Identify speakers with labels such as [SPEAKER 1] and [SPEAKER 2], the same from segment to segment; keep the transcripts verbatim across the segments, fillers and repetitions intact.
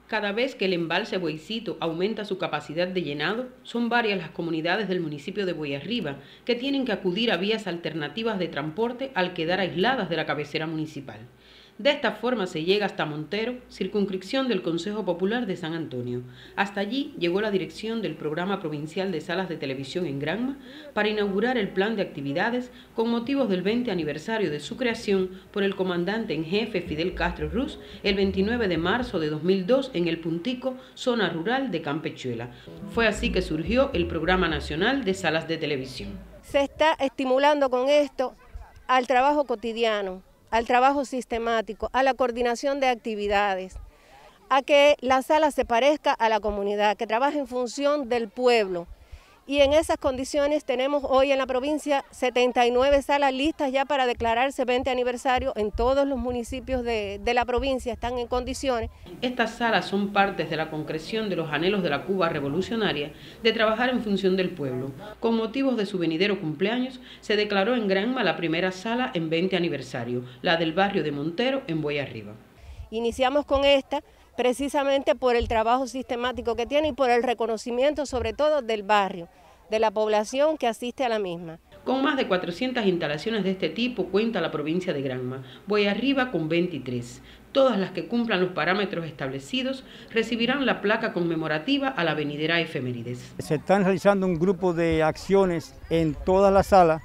[SPEAKER 1] Cada vez que el embalse Bueycito aumenta su capacidad de llenado, son varias las comunidades del municipio de Boyarriba que tienen que acudir a vías alternativas de transporte al quedar aisladas de la cabecera municipal. De esta forma se llega hasta Montero, circunscripción del Consejo Popular de San Antonio. Hasta allí llegó la dirección del Programa Provincial de Salas de Televisión en Granma para inaugurar el plan de actividades con motivos del veinte aniversario de su creación por el comandante en jefe Fidel Castro Ruz el veintinueve de marzo de dos mil dos en el Puntico, zona rural de Campechuela. Fue así que surgió el Programa Nacional de Salas de Televisión.
[SPEAKER 2] Se está estimulando con esto al trabajo cotidiano, al trabajo sistemático, a la coordinación de actividades, a que la sala se parezca a la comunidad, que trabaje en función del pueblo. Y en esas condiciones tenemos hoy en la provincia setenta y nueve salas listas ya para declararse veinte aniversario en todos los municipios de, de la provincia, están en condiciones.
[SPEAKER 1] Estas salas son partes de la concreción de los anhelos de la Cuba revolucionaria de trabajar en función del pueblo. Con motivos de su venidero cumpleaños, se declaró en Granma la primera sala en veinte aniversario, la del barrio de Montero en Boyarriba.
[SPEAKER 2] Iniciamos con esta precisamente por el trabajo sistemático que tiene y por el reconocimiento sobre todo del barrio, de la población que asiste a la misma.
[SPEAKER 1] Con más de cuatrocientas instalaciones de este tipo cuenta la provincia de Granma, Boyarriba con veintitrés. Todas las que cumplan los parámetros establecidos recibirán la placa conmemorativa a la venidera efemérides.
[SPEAKER 3] Se están realizando un grupo de acciones en todas las salas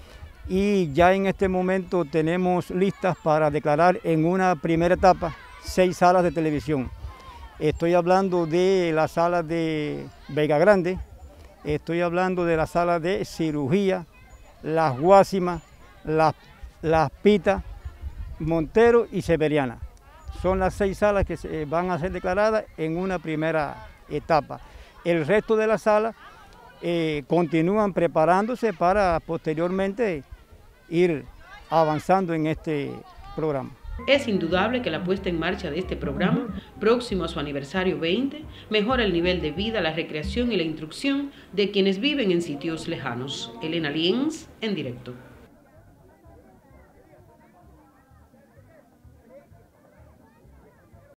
[SPEAKER 3] y ya en este momento tenemos listas para declarar en una primera etapa seis salas de televisión. Estoy hablando de la sala de Vega Grande, estoy hablando de la sala de cirugía, Las Guásimas, Las, Las Pitas, Montero y Severiana. Son las seis salas que se van a ser declaradas en una primera etapa. El resto de las salas eh, continúan preparándose para posteriormente ir avanzando en este programa.
[SPEAKER 1] Es indudable que la puesta en marcha de este programa, próximo a su aniversario veinte, mejora el nivel de vida, la recreación y la instrucción de quienes viven en sitios lejanos. Elena Lienz, en directo.